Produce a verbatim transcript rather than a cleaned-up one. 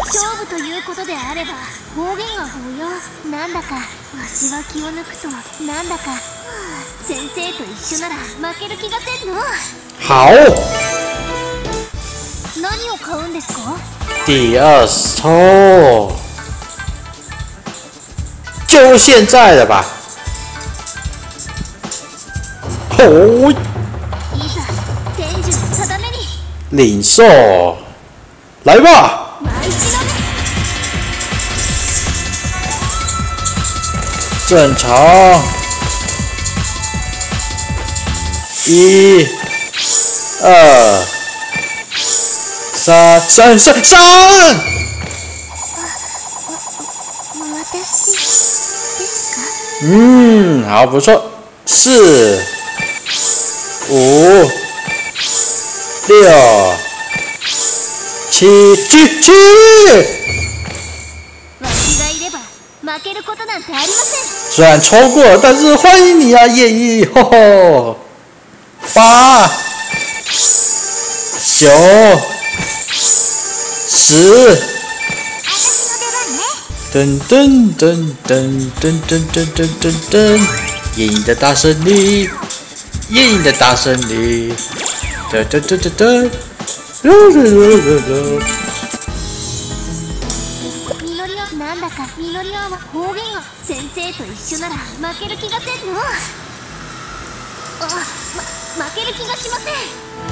勝負ということであれば方言は応用。なんだかわしは気を抜くとなんだか先生と一緒なら負ける気がせんの。 好。 何を買うんですか？ 第二抽，就现在的吧。哦， いざ天寿の定めに。 领受，来吧。 舞しのね。 正常。一、二、三、三、三、三。 私ですか？ 嗯，好，不错。四、五、六、七、七、七。 わしがいれば負けることなんてありません。 虽然抽过了，但是欢迎你啊，叶一！吼吼。八、九、十。噔噔噔噔噔噔噔噔噔噔，夜莺的大胜利，夜莺的大胜利，噔噔噔噔噔，噜噜噜噜噜。 みのりはなんだかみのりは方言は先生と一緒なら負ける気がせんの。あ、ま、負ける気がしません。